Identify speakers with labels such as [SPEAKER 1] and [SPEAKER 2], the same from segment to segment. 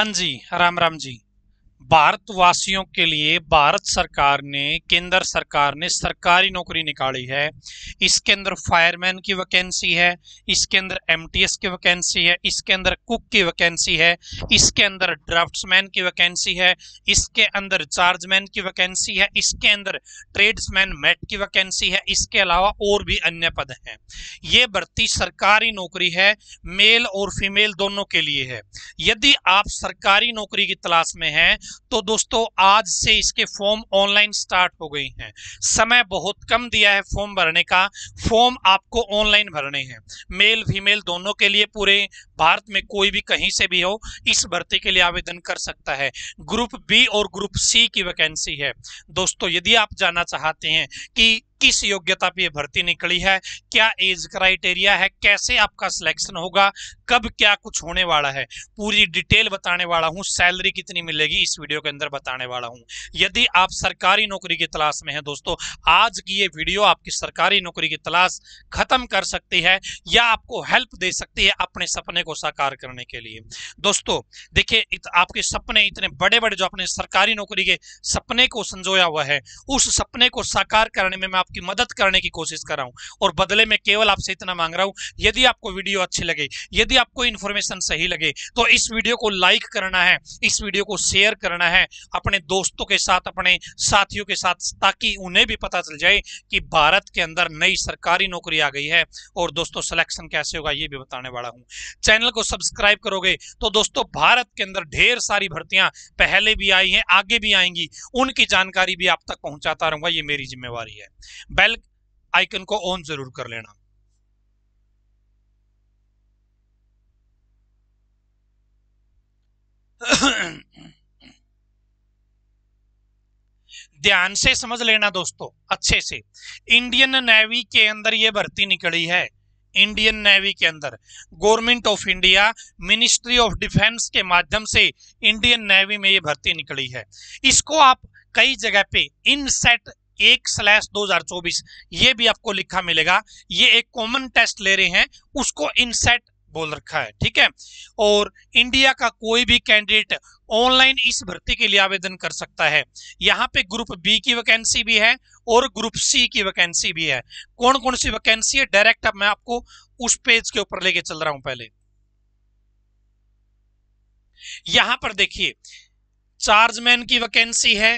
[SPEAKER 1] हाँ जी, राम राम जी। भारतवासियों के लिए भारत सरकार ने, केंद्र सरकार ने सरकारी नौकरी निकाली है। इसके अंदर फायरमैन की वैकेंसी है, इसके अंदर एमटीएस की वैकेंसी है, इसके अंदर कुक की वैकेंसी है, इसके अंदर ड्राफ्ट्समैन की वैकेंसी है, इसके अंदर चार्जमैन की वैकेंसी है, इसके अंदर ट्रेड्समैन मेट की वैकेंसी है। इसके अलावा और भी अन्य पद हैं। ये भर्ती सरकारी नौकरी है, मेल और फीमेल दोनों के लिए है। यदि आप सरकारी नौकरी की तलाश में हैं तो दोस्तों आज से इसके फॉर्म ऑनलाइन स्टार्ट हो गई हैं। समय बहुत कम दिया है फॉर्म भरने का। फॉर्म आपको ऑनलाइन भरने हैं, मेल फीमेल दोनों के लिए। पूरे भारत में कोई भी कहीं से भी हो इस भर्ती के लिए आवेदन कर सकता है। ग्रुप बी और ग्रुप सी की वैकेंसी है। दोस्तों यदि आप जानना चाहते हैं कि किस योग्यता पे भर्ती निकली है, क्या एज क्राइटेरिया है, कैसे आपका सिलेक्शन होगा, कब क्या कुछ होने वाला है, पूरी डिटेल बताने वाला हूं। सैलरी कितनी मिलेगी इस वीडियो के अंदर बताने वाला हूं। यदि आप सरकारी नौकरी की तलाश में हैं दोस्तों, आज की ये वीडियो आपकी सरकारी नौकरी की तलाश खत्म कर सकती है या आपको हेल्प दे सकती है अपने सपने को साकार करने के लिए। दोस्तों देखिए, आपके सपने इतने बड़े बड़े जो अपने सरकारी नौकरी के सपने को संजोया हुआ है, उस सपने को साकार करने में मैं आपकी मदद करने की कोशिश कर रहा हूं और बदले में केवल आपसे इतना मांग रहा हूं, यदि आपको वीडियो अच्छी लगे, यदि आपको इन्फॉर्मेशन सही लगे तो इस वीडियो को लाइक करना है, इस वीडियो को शेयर करना है अपने दोस्तों के साथ, अपने साथियों के साथ, ताकि उन्हें भी पता चल जाए कि भारत के अंदर नई सरकारी नौकरी आ गई है। और दोस्तों सिलेक्शन कैसे होगा ये भी बताने वाला हूं। चैनल को सब्सक्राइब करोगे तो दोस्तों भारत के अंदर ढेर सारी भर्तियां पहले भी आई हैं, आगे भी आएंगी, उनकी जानकारी भी आप तक पहुंचाता रहूंगा, ये मेरी जिम्मेवारी है। बेल आइकन को ऑन जरूर कर लेना। ध्यान से समझ लेना दोस्तों, अच्छे से। इंडियन नेवी के अंदर यह भर्ती निकली है। इंडियन नेवी के अंदर government of India, ministry of defence के माध्यम से इंडियन नेवी में यह भर्ती निकली है। इसको आप कई जगह पे इनसेट 1/2024 ये भी आपको लिखा मिलेगा। ये एक कॉमन टेस्ट ले रहे हैं, उसको इनसेट बोल रखा है, ठीक है। और इंडिया का कोई भी कैंडिडेट ऑनलाइन इस भर्ती के लिए आवेदन कर सकता है। यहाँ पे ग्रुप बी की वैकेंसी भी है और ग्रुप सी की वैकेंसी भी है। कौन कौन सी वैकेंसी है डायरेक्ट अब मैं आपको उस पेज के ऊपर लेके चल रहा हूं। पहले यहां पर देखिए, चार्जमैन की वैकेंसी है,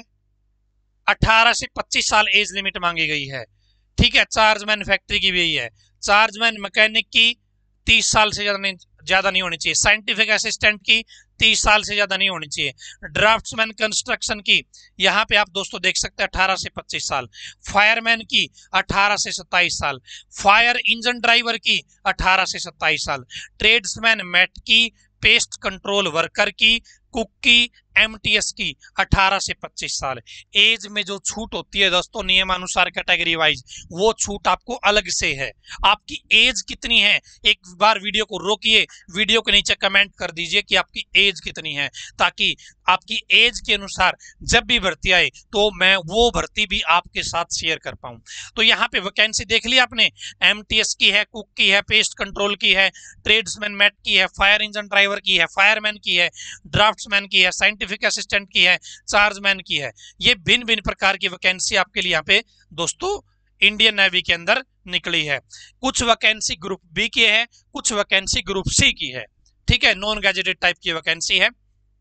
[SPEAKER 1] 18 से 25 साल एज लिमिट मांगी गई है, ठीक है। चार्जमैन फैक्ट्री की भी यही है। चार्जमैन मैकेनिक की 30 साल से ज्यादा नहीं होनी चाहिए। साइंटिफिक असिस्टेंट की 30 साल से ज्यादा नहीं होनी चाहिए। ड्राफ्ट्समैन कंस्ट्रक्शन की यहाँ पे आप दोस्तों देख सकते हैं 18 से 25 साल। फायरमैन की 18 से 27 साल। फायर इंजन ड्राइवर की 18 से 27 साल। ट्रेड्समैन मेट की, पेस्ट कंट्रोल वर्कर की, कुक की, एमटीएस की 18 से 25 साल। एज में जो छूट होती है दोस्तों नियमानुसार कैटेगरी वाइज, वो छूट आपको अलग से है। आपकी एज कितनी है, एक बार वीडियो को रोकिए, वीडियो के नीचे कमेंट कर दीजिए कि आपकी एज कितनी है, ताकि आपकी एज के अनुसार जब भी भर्ती आए तो मैं वो भर्ती भी आपके साथ शेयर कर पाऊं। तो यहाँ पे वैकेंसी देख ली आपने, एमटीएस की है, कुक की है, पेस्ट कंट्रोल की है, ट्रेड्समैन मेट की है, फायर इंजन ड्राइवर की है, फायरमैन की है, ड्राफ्ट्समैन की है, साइंटिफिक असिस्टेंट की है, चार्जमैन की है। ये भिन्न भिन्न प्रकार की वैकेंसी आपके लिए यहाँ पे दोस्तों इंडियन नेवी के अंदर निकली है। कुछ वैकेंसी ग्रुप बी की है, कुछ वैकेंसी ग्रुप सी की है, ठीक है। नॉन गैजेटेड टाइप की वैकेंसी है,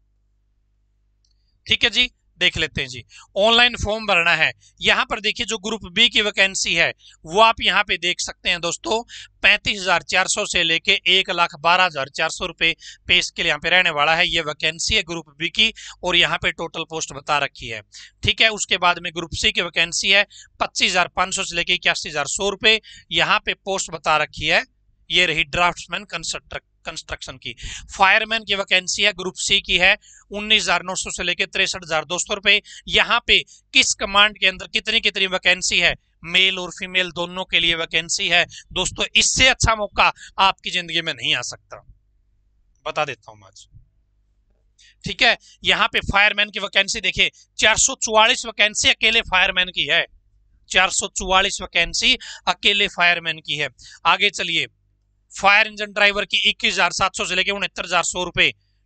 [SPEAKER 1] ठीक है जी। देख लेते हैं जी, ऑनलाइन फॉर्म भरना है। यहां पर देखिए जो ग्रुप बी की वैकेंसी है वो आप यहां पे देख सकते हैं दोस्तों, 35,400 से लेके 1,12,400 रुपए पे स्केल यहाँ पे रहने वाला है। ये वैकेंसी है ग्रुप बी की और यहाँ पे टोटल पोस्ट बता रखी है, ठीक है। उसके बाद में ग्रुप सी की वैकेंसी है 25,500 से लेके 81,100 रुपए, यहाँ पे पोस्ट बता रखी है। ये रही ड्राफ्ट्समैन कंस्ट्रक्शन की। फायरमैन की वैकेंसी है ग्रुप सी की है 19,900 से लेकर 63,200 रुपए। यहाँ पे किस कमांड के अंदर कितनी कितनी वैकेंसी है, मेल और फीमेल दोनों के लिए वैकेंसी है दोस्तों। इससे अच्छा मौका आपकी जिंदगी में नहीं आ सकता, बता देता हूं आज, ठीक है। यहाँ पे फायरमैन की वैकेंसी देखिए 444 वैकेंसी अकेले फायरमैन की है, 444 वैकेंसी अकेले फायरमैन की है। आगे चलिए, फायर इंजन ड्राइवर की 21,700 से लेकर 69,100 रुपए,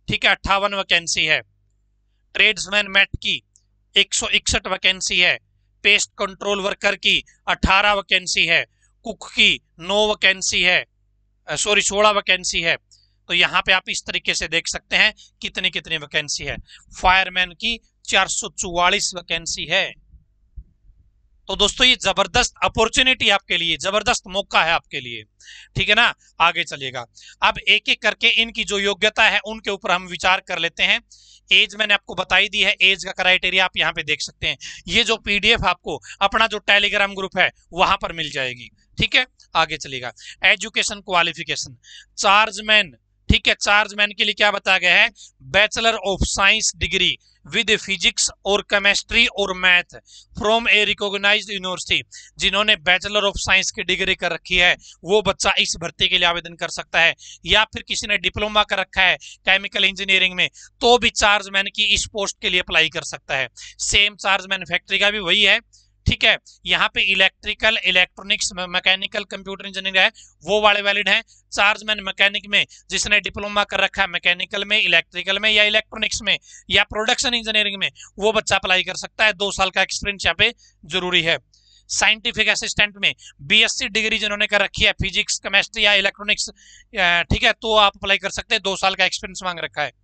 [SPEAKER 1] ठीक है 58 वैकेंसी है। ट्रेड्समैन मेट की 161 वैकेंसी है। पेस्ट कंट्रोल वर्कर की 18 वैकेंसी है। कुक की 9 वैकेंसी है, सॉरी 16 वैकेंसी है। तो यहाँ पे आप इस तरीके से देख सकते हैं कितनी कितनी वैकेंसी है। फायरमैन की 444 वैकेंसी है। तो दोस्तों ये जबरदस्त अपॉर्चुनिटी आपके लिए, जबरदस्त मौका है आपके लिए, ठीक है ना। आगे चलिएगा, अब एक एक करके इनकी जो योग्यता है उनके ऊपर हम विचार कर लेते हैं। एज मैंने आपको बताई दी है, एज का क्राइटेरिया आप यहाँ पे देख सकते हैं। ये जो पीडीएफ आपको अपना जो टेलीग्राम ग्रुप है वहां पर मिल जाएगी, ठीक है। आगे चलेगा, एजुकेशन क्वालिफिकेशन, चार्जमैन, ठीक है। चार्जमैन के लिए क्या बताया गया है, bachelor of science degree with physics और केमिस्ट्री और math from a recognised university. जिन्होंने बैचलर ऑफ साइंस की डिग्री कर रखी है वो बच्चा इस भर्ती के लिए आवेदन कर सकता है, या फिर किसी ने डिप्लोमा कर रखा है केमिकल इंजीनियरिंग में तो भी चार्जमैन की इस पोस्ट के लिए अप्लाई कर सकता है। सेम चार्ज मैन्युफैक्चरिंग का भी वही है, ठीक है। यहाँ पे electrical, electronics, mechanical, computer engineering है वो वाले वैलिड हैं। चार्जमैन मैकेनिक में जिसने डिप्लोमा कर रखा है मैकेनिकल में, इलेक्ट्रिकल में या इलेक्ट्रॉनिक्स में या प्रोडक्शन इंजीनियरिंग में, वो बच्चा अप्लाई कर सकता है। 2 साल का एक्सपीरियंस यहाँ पे जरूरी है। साइंटिफिक असिस्टेंट में बीएससी डिग्री जिन्होंने कर रखी है फिजिक्स, केमिस्ट्री या इलेक्ट्रॉनिक्स, ठीक है, तो आप अप्लाई कर सकते हैं। 2 साल का एक्सपीरियंस मांग रखा है,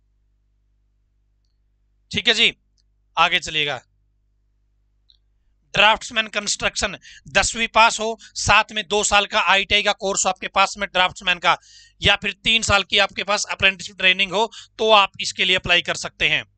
[SPEAKER 1] ठीक है जी। आगे चलिएगा, ड्राफ्ट्समैन कंस्ट्रक्शन 10वीं पास हो, साथ में 2 साल का आईटीआई का कोर्स आपके पास में ड्राफ्ट्समैन का, या फिर 3 साल की आपके पास अप्रेंटिसशिप ट्रेनिंग हो तो आप इसके लिए अप्लाई कर सकते हैं।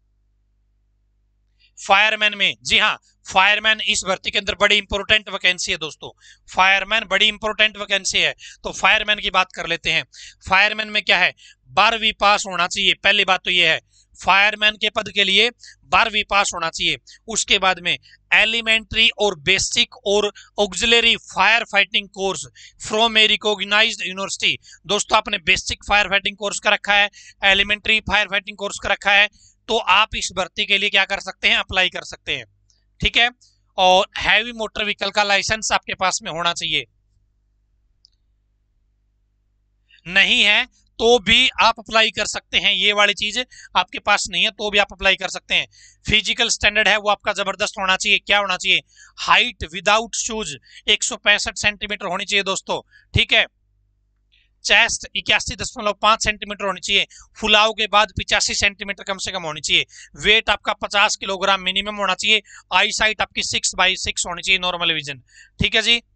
[SPEAKER 1] फायरमैन में, जी हाँ, फायरमैन इस भर्ती के अंदर बड़ी इंपॉर्टेंट वैकेंसी है दोस्तों। फायरमैन बड़ी इंपॉर्टेंट वैकेंसी है, तो फायरमैन की बात कर लेते हैं। फायरमैन में क्या है, 12वीं पास होना चाहिए, पहली बात तो ये है। फायरमैन के पद के लिए 12वीं पास होना चाहिए। उसके बाद में एलिमेंट्री और बेसिक और auxiliary fire fighting course from a recognised university. दोस्तों आपने बेसिक फायर फाइटिंग कोर्स का रखा है, एलिमेंट्री फायर फाइटिंग कोर्स का रखा है, तो आप इस भर्ती के लिए क्या कर सकते हैं, अप्लाई कर सकते हैं, ठीक है। और हैवी मोटर व्हीकल का लाइसेंस आपके पास में होना चाहिए। नहीं है तो भी आप अप्लाई कर सकते हैं, ये वाली चीज आपके पास नहीं है तो भी आप अप्लाई कर सकते हैं। फिजिकल स्टैंडर्ड है वो आपका जबरदस्त होना चाहिए। क्या होना चाहिए, हाइट विदाउट शूज 165 सेंटीमीटर होनी चाहिए दोस्तों, ठीक है। चेस्ट 81.5 सेंटीमीटर होनी चाहिए। फुलाव के बाद 85 सेंटीमीटर कम से कम होनी चाहिए। वेट आपका 50 किलोग्राम मिनिमम होना चाहिए। आई साइट आपकी 6/6 होनी चाहिए, नॉर्मल विजन, ठीक है जी।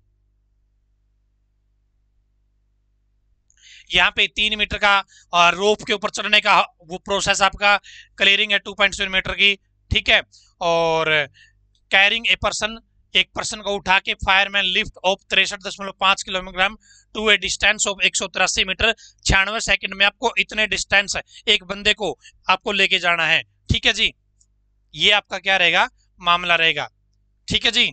[SPEAKER 1] यहाँ पे 3 मीटर का रोप के ऊपर चढ़ने का वो प्रोसेस आपका क्लियरिंग है 2.7 मीटर की, ठीक है। और कैरिंग ए पर्सन, एक पर्सन को उठा के fireman lift of 63.5 kilogram to a distance of 183 metre, 96 second में आपको इतने डिस्टेंस एक बंदे को आपको लेके जाना है, ठीक है जी। ये आपका क्या रहेगा, मामला रहेगा, ठीक है जी।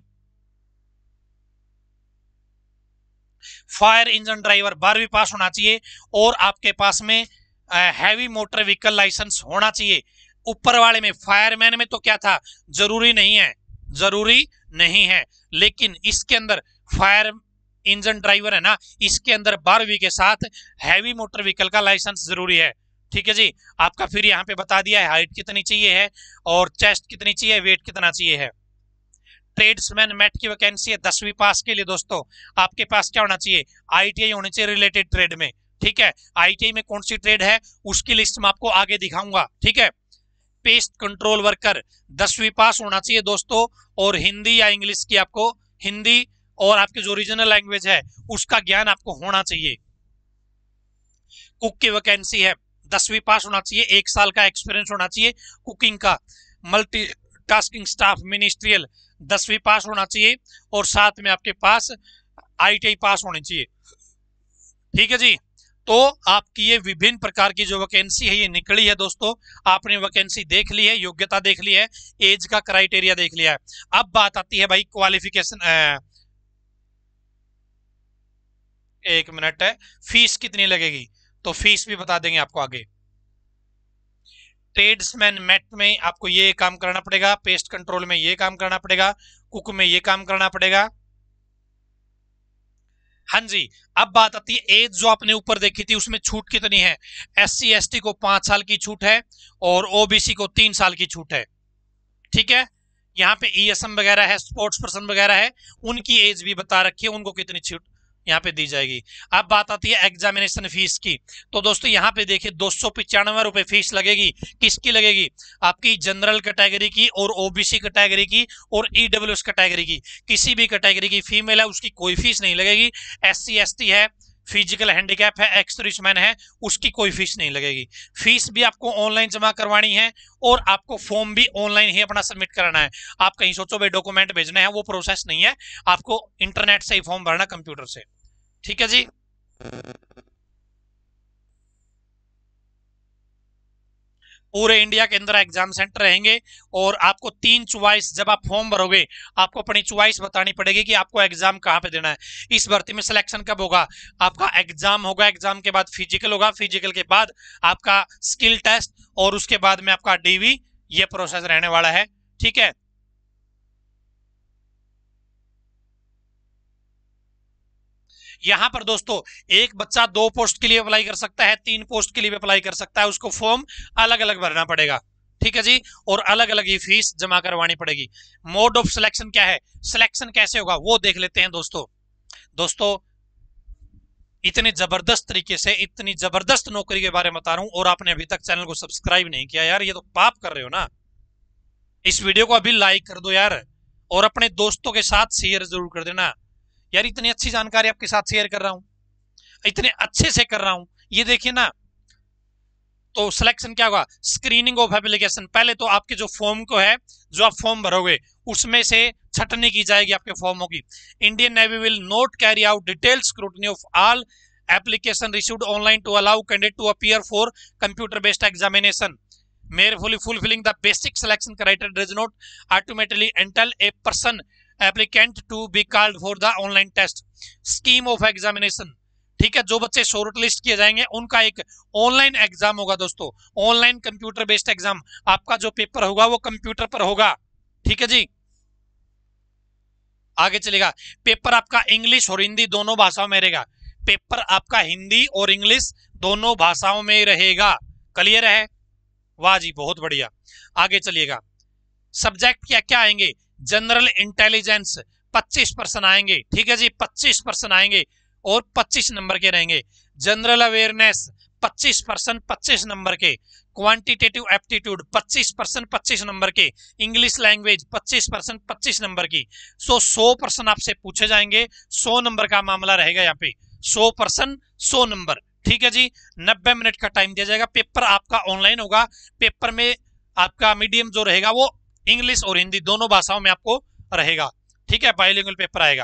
[SPEAKER 1] फायर इंजन ड्राइवर 12वीं पास होना चाहिए और आपके पास में हैवी मोटर व्हीकल लाइसेंस होना चाहिए। ऊपर वाले में फायरमैन में तो क्या था, जरूरी नहीं है, जरूरी नहीं है, लेकिन इसके अंदर फायर इंजन ड्राइवर है ना, इसके अंदर 12वीं के साथ हैवी मोटर व्हीकल का लाइसेंस जरूरी है, ठीक है जी। आपका फिर यहाँ पे बता दिया है हाइट कितनी चाहिए है और चेस्ट कितनी चाहिए, वेट कितना चाहिए है। ट्रेड्समैन मेट की वैकेंसी है 10वीं पास के लिए दोस्तों। आपके पास क्या होना चाहिए, आईटीआई होनी चाहिए रिलेटेड ट्रेड में, ठीक है। आईटीआई में कौन सी ट्रेड है उसकी लिस्ट में आपको आगे दिखाऊंगा, ठीक है। पेस्ट कंट्रोल वर्कर 10वीं पास होना चाहिए दोस्तों, और हिंदी या इंग्लिश की आपको, हिंदी और आपकी जो रीजनल लैंग्वेज है उसका ज्ञान आपको होना चाहिए। कुक की वैकेंसी है, 10वीं पास होना चाहिए, 1 साल का एक्सपीरियंस होना चाहिए कुकिंग का। मल्टी टास्किंग स्टाफ मिनिस्ट्रियल 10वीं पास होना चाहिए और साथ में आपके पास आईटीआई पास होनी चाहिए, ठीक है जी। तो आपकी ये विभिन्न प्रकार की जो वैकेंसी है ये निकली है दोस्तों। आपने वैकेंसी देख ली है, योग्यता देख ली है, एज का क्राइटेरिया देख लिया है। अब बात आती है भाई क्वालिफिकेशन, एक मिनट है, फीस कितनी लगेगी, तो फीस भी बता देंगे आपको आगे। ट्रेड्समैन मेट में आपको ये काम करना पड़ेगा, पेस्ट कंट्रोल में ये काम करना पड़ेगा, कुक में ये काम करना पड़ेगा। हाँ जी। अब बात आती है एज, जो आपने ऊपर देखी थी उसमें छूट कितनी है। SC ST को 5 साल की छूट है और OBC को 3 साल की छूट है। ठीक है, यहाँ पे ESM वगैरह है, स्पोर्ट्स पर्सन वगैरह है, उनकी एज भी बता रखी है, उनको कितनी छूट यहाँ पे दी जाएगी। अब बात आती है एग्जामिनेशन फीस की। तो दोस्तों यहाँ पे देखिए 295 रुपए फीस लगेगी। किसकी लगेगी? आपकी जनरल कैटेगरी की और OBC कैटेगरी की और EWS कैटेगरी की। किसी भी कैटेगरी की फीमेल है उसकी कोई फीस नहीं लगेगी। SC ST है, फिजिकल हैंडीकैप है, एक्स-सर्विसमैन है, उसकी कोई फीस नहीं लगेगी। फीस भी आपको ऑनलाइन जमा करवानी है और आपको फॉर्म भी ऑनलाइन ही अपना सबमिट कराना है। आप कहीं सोचो भाई डॉक्यूमेंट भेजने हैं, वो प्रोसेस नहीं है। आपको इंटरनेट से ही फॉर्म भरना, कंप्यूटर से। ठीक है जी। पूरे इंडिया के अंदर एग्जाम सेंटर रहेंगे और आपको 3 चॉइस, जब आप फॉर्म भरोगे आपको अपनी चॉइस बतानी पड़ेगी कि आपको एग्जाम कहाँ पे देना है। इस भर्ती में सिलेक्शन कब होगा? आपका एग्जाम होगा, एग्जाम के बाद फिजिकल होगा, फिजिकल के बाद आपका स्किल टेस्ट और उसके बाद में आपका DV। ये प्रोसेस रहने वाला है। ठीक है, यहां पर दोस्तों एक बच्चा 2 पोस्ट के लिए अप्लाई कर सकता है, 3 पोस्ट के लिए भी अप्लाई कर सकता है। उसको फॉर्म अलग अलग भरना पड़ेगा। ठीक है जी, और अलग अलग ही फीस जमा करवानी पड़ेगी। मोड ऑफ सिलेक्शन क्या है, सिलेक्शन कैसे होगा वो देख लेते हैं दोस्तों। दोस्तों इतने जबरदस्त तरीके से, इतनी जबरदस्त नौकरी के बारे में बता रहा हूं और आपने अभी तक चैनल को सब्सक्राइब नहीं किया यार, ये तो पाप कर रहे हो ना। इस वीडियो को अभी लाइक कर दो यार, और अपने दोस्तों के साथ शेयर जरूर कर देना यार। इतनी अच्छी जानकारी आपके साथ शेयर कर रहा हूं, इतने अच्छे से कर रहा हूं, ये देखिए ना। तो सिलेक्शन क्या होगा? Screening of application. पहले तो आपके जो फॉर्म को है, जो आप फॉर्म भरोगे उसमें से छटनी की जाएगी आपके फॉर्मों की। Indian navy will not carry out detailed scrutiny of all application received online to allow candidate to appear for computer based examination. merely fulfilling the basic selection criteria does not automatically entitle a person applicant to be called for the online test. Scheme of examination। ठीक है, जो बच्चे short list किए जाएंगे उनका एक online exam होगा दोस्तों, ऑनलाइन कंप्यूटर बेस्ड एग्जाम। आपका जो पेपर होगा वो कंप्यूटर पर होगा। ठीक है जी, आगे चलेगा। पेपर आपका इंग्लिश और हिंदी दोनों भाषाओं में रहेगा। पेपर आपका हिंदी और इंग्लिश दोनों भाषाओं में रहेगा। क्लियर है? वाह जी, बहुत बढ़िया। आगे चलिएगा। सब्जेक्ट क्या क्या आएंगे? जनरल इंटेलिजेंस 25% आएंगे। ठीक है जी, 25% आएंगे और 25 नंबर के रहेंगे। जनरल अवेयरनेस 25% 25 नंबर के। क्वांटिटेटिव एप्टीट्यूड 25% 25 नंबर के। इंग्लिश लैंग्वेज 25% 25 नंबर की। 100% आपसे पूछे जाएंगे। 100 नंबर का मामला रहेगा यहाँ पे। 100% 100 नंबर। ठीक है जी, 90 मिनट का टाइम दिया जाएगा। पेपर आपका ऑनलाइन होगा। पेपर में आपका मीडियम जो रहेगा वो इंग्लिश और हिंदी दोनों भाषाओं में आपको रहेगा। ठीक है, बाइलिंगुअल पेपर आएगा।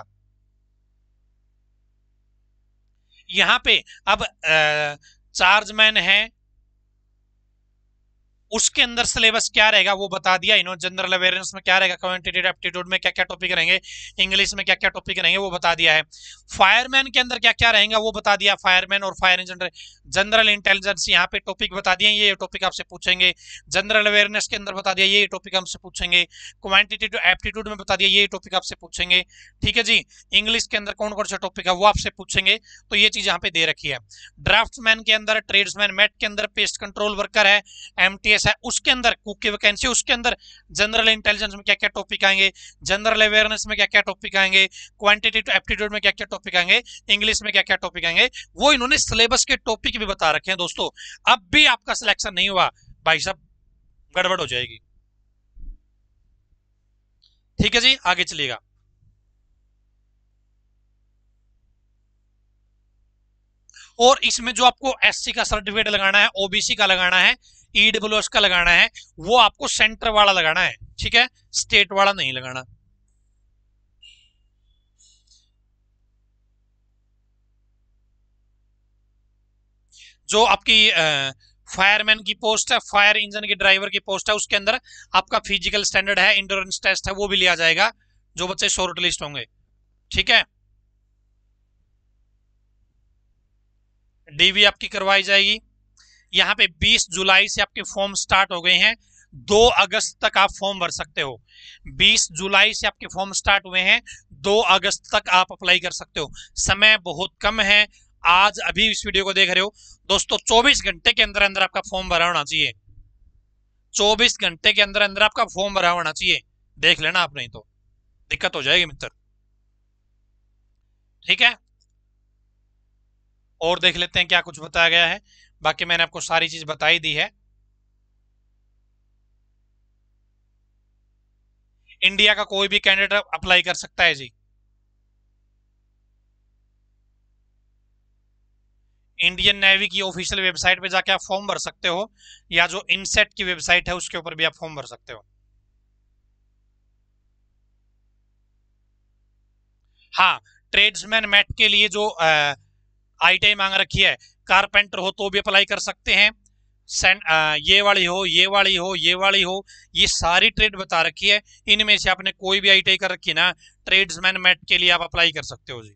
[SPEAKER 1] यहां पे अब चार्जमैन है, उसके अंदर सिलेबस क्या रहेगा वो बता दिया इन्होंने। जनरल अवेयरनेस में क्या रहेगा, क्वांटिटेटिव एप्टीट्यूड में क्या क्या टॉपिक रहेंगे, इंग्लिश में क्या क्या टॉपिक रहेंगे वो बता दिया है। फायरमैन के अंदर क्या क्या रहेगा वो बता दिया, फायरमैन और फायर इंजन। जनरल इंटेलिजेंस यहाँ पे टॉपिक बता दिए, ये टॉपिक आपसे पूछेंगे। जनरल अवेयरनेस के अंदर बता दिया, ये टॉपिक हमसे पूछेंगे। क्वांटिटेटिव एप्टीट्यूड में बता दिया, ये टॉपिक आपसे पूछेंगे। ठीक है जी, इंग्लिश के अंदर कौन कौन सा टॉपिक है वो आपसे पूछेंगे। तो ये चीज यहाँ पे दे रखी है। ड्राफ्ट्समैन के अंदर, ट्रेड्समैन, मेट के अंदर पेस्ट कंट्रोल वर्कर है, MTS है, उसके अंदर कुक की वैकेंसी, उसके अंदर जनरल इंटेलिजेंस में क्या क्या टॉपिक आएंगे, जनरल अवेयरनेस में क्या क्या टॉपिक आएंगे, क्वांटिटेटिव एप्टीट्यूड में क्या क्या टॉपिक आएंगे, इंग्लिश में क्या क्या टॉपिक आएंगे, वो इन्होंने सिलेबस के टॉपिक भी बता रखे हैं दोस्तों। अब भी आपका सिलेक्शन नहीं हुआ भाई साहब, गड़बड़ हो जाएगी। ठीक है जी, आगे चलिएगा। और इसमें जो आपको SC का सर्टिफिकेट लगाना है, OBC का लगाना है, EWS का लगाना है, वो आपको सेंटर वाला लगाना है। ठीक है, स्टेट वाला नहीं लगाना। जो आपकी फायरमैन की पोस्ट है, फायर इंजन के ड्राइवर की पोस्ट है, उसके अंदर आपका फिजिकल स्टैंडर्ड है, इंड्योरेंस टेस्ट है, वो भी लिया जाएगा जो बच्चे शॉर्ट लिस्ट होंगे। ठीक है, DV आपकी करवाई जाएगी। यहाँ पे 20 जुलाई से आपके फॉर्म स्टार्ट हो गए हैं। 2 अगस्त तक आप फॉर्म भर सकते हो। 20 जुलाई से आपके फॉर्म स्टार्ट हुए हैं, 2 अगस्त तक आप अप्लाई कर सकते हो। समय बहुत कम है। आज अभी इस वीडियो को देख रहे हो दोस्तों, 24 घंटे के अंदर अंदर आपका फॉर्म भरा होना चाहिए। 24 घंटे के अंदर अंदर आपका फॉर्म भरा होना चाहिए। देख लेना आप, नहीं तो दिक्कत हो जाएगी मित्र। ठीक है, और देख लेते हैं क्या कुछ बताया गया है। बाकी मैंने आपको सारी चीज बता ही दी है। इंडिया का कोई भी कैंडिडेट अप्लाई कर सकता है जी। इंडियन नेवी की ऑफिशियल वेबसाइट पे जाके आप फॉर्म भर सकते हो, या जो इनसेट की वेबसाइट है उसके ऊपर भी आप फॉर्म भर सकते हो। हाँ, ट्रेड्समैन मैट के लिए जो आईटीआई मांग रखी है, कारपेंटर हो तो भी अप्लाई कर सकते हैं। ये वाली हो, ये वाली हो, ये वाली हो, ये सारी ट्रेड बता रखी है। इनमें से आपने कोई भी आईटीआई कर रखी है ना, ट्रेड्समैन मैट के लिए आप अप्लाई कर सकते हो जी।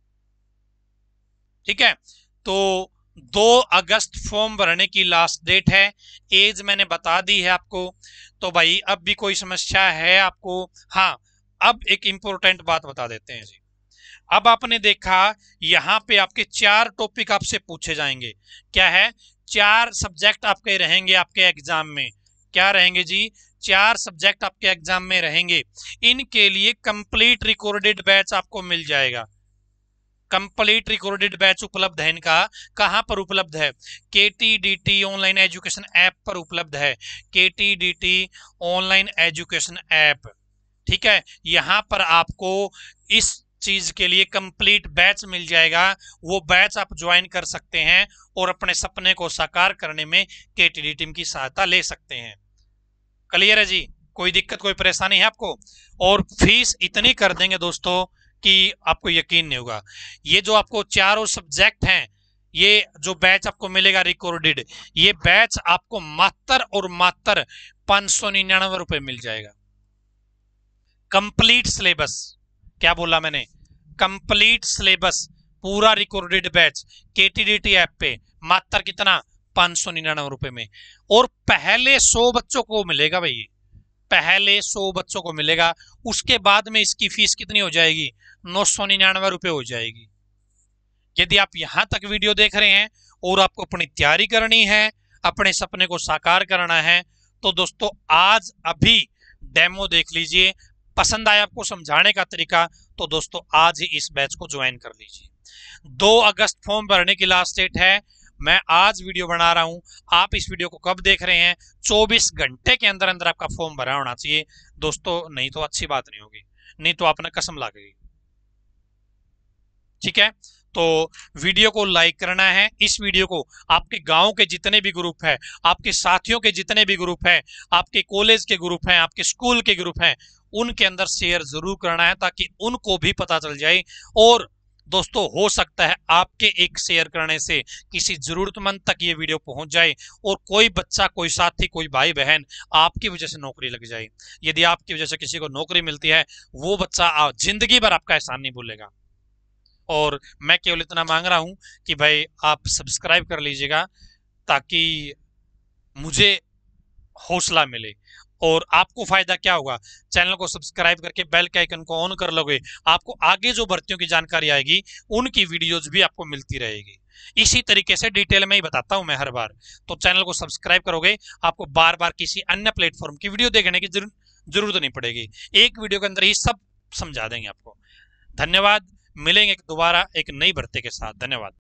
[SPEAKER 1] ठीक है, तो 2 अगस्त फॉर्म भरने की लास्ट डेट है। एज मैंने बता दी है आपको। तो भाई अब भी कोई समस्या है आपको? हाँ, अब एक इंपॉर्टेंट बात बता देते हैं जी। अब आपने देखा यहां पे आपके 4 टॉपिक आपसे पूछे जाएंगे। क्या है? 4 सब्जेक्ट आपके रहेंगे आपके एग्जाम में। क्या रहेंगे जी? 4 सब्जेक्ट आपके एग्जाम में रहेंगे। इनके लिए कंप्लीट रिकॉर्डेड बैच आपको मिल जाएगा। कंप्लीट रिकॉर्डेड बैच उपलब्ध है इनका। कहां पर उपलब्ध है? KTDT ऑनलाइन एजुकेशन ऐप पर उपलब्ध है। KTDT online education app. ठीक है, यहां पर आपको इस चीज के लिए कंप्लीट बैच मिल जाएगा। वो बैच आप ज्वाइन कर सकते हैं और अपने सपने को साकार करने में KTDT टीम की सहायता ले सकते हैं। क्लियर है जी? कोई दिक्कत कोई परेशानी है आपको? और फीस इतनी कर देंगे दोस्तों कि आपको यकीन नहीं होगा। ये जो आपको चारों सब्जेक्ट हैं, ये जो बैच आपको मिलेगा रिकॉर्डेड, ये बैच आपको मात्र और मात्र 599 रुपए मिल जाएगा। कंप्लीट सिलेबस, क्या बोला मैंने? कंप्लीट सिलेबस, पूरा रिकॉर्डेड बैच KTDT ऐप पे मात्र कितना? 599 रुपए में। और पहले 100 बच्चों को मिलेगा भाई, पहले 100 बच्चों को मिलेगा। उसके बाद में इसकी फीस कितनी हो जाएगी? 999 रुपए हो जाएगी। यदि आप यहां तक वीडियो देख रहे हैं और आपको अपनी तैयारी करनी है, अपने सपने को साकार करना है, तो दोस्तों आज अभी डेमो देख लीजिए। पसंद आया आपको समझाने का तरीका, तो दोस्तों आज ही इस बैच को ज्वाइन कर लीजिए। 2 अगस्त फॉर्म भरने की लास्ट डेट है। मैं आज वीडियो बना रहा हूं, आप इस वीडियो को कब देख रहे हैं? 24 घंटे के अंदर अंदर आपका फॉर्म भरा होना चाहिए दोस्तों, नहीं तो अच्छी बात नहीं होगी, नहीं तो आपने कसम लागेगी। ठीक है, तो वीडियो को लाइक करना है। इस वीडियो को आपके गांव के जितने भी ग्रुप है, आपके साथियों के जितने भी ग्रुप है, आपके कॉलेज के ग्रुप हैं, आपके स्कूल के ग्रुप हैं, उनके अंदर शेयर जरूर करना है, ताकि उनको भी पता चल जाए। और दोस्तों हो सकता है आपके एक शेयर करने से किसी जरूरतमंद तक ये वीडियो पहुंच जाए और कोई बच्चा, कोई साथी, कोई भाई बहन आपकी वजह से नौकरी लग जाए। यदि आपकी वजह से किसी को नौकरी मिलती है, वो बच्चा जिंदगी भर आपका एहसान नहीं भूलेगा। और मैं केवल इतना मांग रहा हूं कि भाई आप सब्सक्राइब कर लीजिएगा, ताकि मुझे हौसला मिले। और आपको फायदा क्या होगा? चैनल को सब्सक्राइब करके बेल के आइकन को ऑन कर लोगे, आपको आगे जो भर्तियों की जानकारी आएगी उनकी वीडियोज भी आपको मिलती रहेगी। इसी तरीके से डिटेल में ही बताता हूं मैं हर बार। तो चैनल को सब्सक्राइब करोगे, आपको बार बार किसी अन्य प्लेटफॉर्म की वीडियो देखने की जरूरत नहीं पड़ेगी। एक वीडियो के अंदर ही सब समझा देंगे आपको। धन्यवाद, मिलेंगे दोबारा एक नई भर्ती के साथ। धन्यवाद।